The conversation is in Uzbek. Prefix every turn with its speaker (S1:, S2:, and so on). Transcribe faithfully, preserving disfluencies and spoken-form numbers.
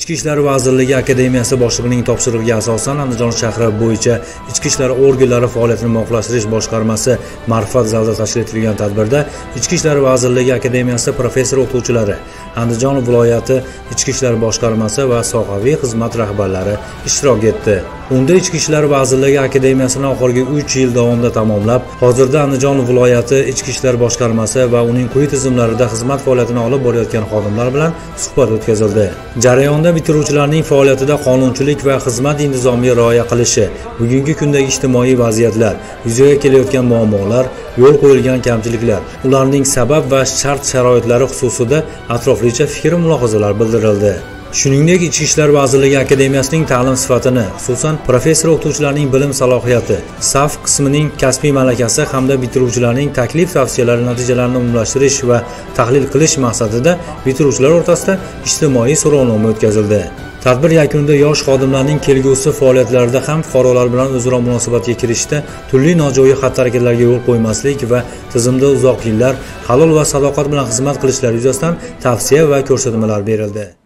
S1: Ichki ishlar vazirligi akademiyasi boshlig'ining topshirig'iga asosan Andijon shahri bo'yicha ichki ishlar organlari faoliyatini muvofiqlashtirish boshqarmasi ma'rifat zalida tashkil etilgan tadbirda Ichki ishlar vazirligi akademiyasi professor o'qituvchilari, Andijon viloyati ichki ishlar boshqarmasi va sohaviy xizmat rahbarlari ishtirok etdi. Unda Ichki ishlar vazirligi akademiyasini oxirgi uch yil davomida tamomlab, hozirda Andijon viloyati ichki ishlar boshqarmasi va uning quyi tizimlarida xizmat faoliyatini olib borayotgan xodimlar bilan suhbat o'tkazildi. Jarayonda bitiruvchilarning faoliyatida qonunchilik va xizmat intizomiga rioya qilishi, bugungi kundagi ijtimoiy vaziyatlar, yuzaga kelayotgan muammolar, yo'l qo'yilgan kamchiliklar, ularning sabab va shart-sharoitlari xususida atroflicha fikr-mulohazalar bildirildi. Shuningdek, Ichki ishlar vazirligi akademiyasining ta'lim sifatini, xususan professor o'qituvchilarning bilim salohiyati, saf qismining kasbiy malakasi hamda bitiruvchilarning taklif-tavsiyalari natijalarini umumlashtirish va tahlil qilish maqsadida bitiruvchilar o'rtasida ijtimoiy so'rovnoma o'tkazildi. Tadbir yakunida yosh xodimlarning kelgusi faoliyatlarida ham fuqarolar bilan o'zaro munosabatga kirishda turli nojo'ya xatti-harakatlarga yo'l qo'ymaslik va tizimda uzoq yillar halol va sadoqat bilan xizmat qilishlari yuzasidan tavsiya va ko'rsatmalar berildi.